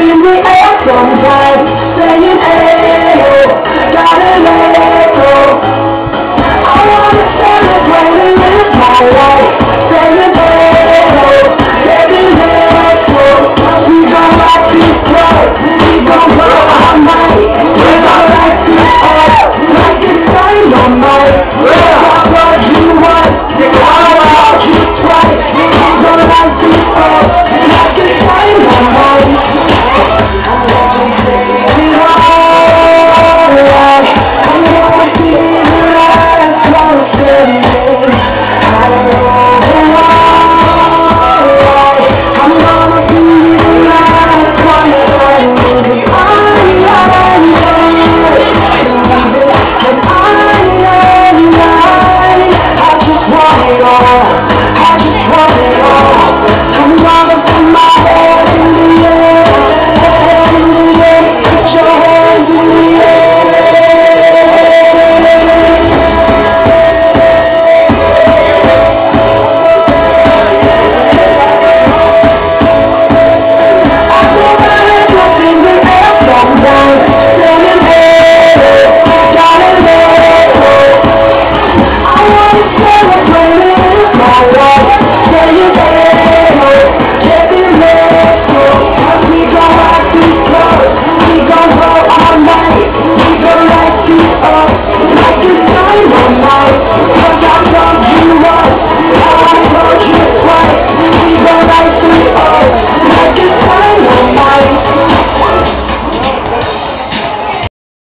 in the air sometimes, saying, hey, oh, gotta let it go. I wanna celebrate and live my life, saying, hey, oh, baby, let go. We gon' rock this club, we gon' go all night. We gon' light this up, like it's dynamite. Got what you want, I want you twice. We gon' light this up, like it's dynamite. Like it's dynamite,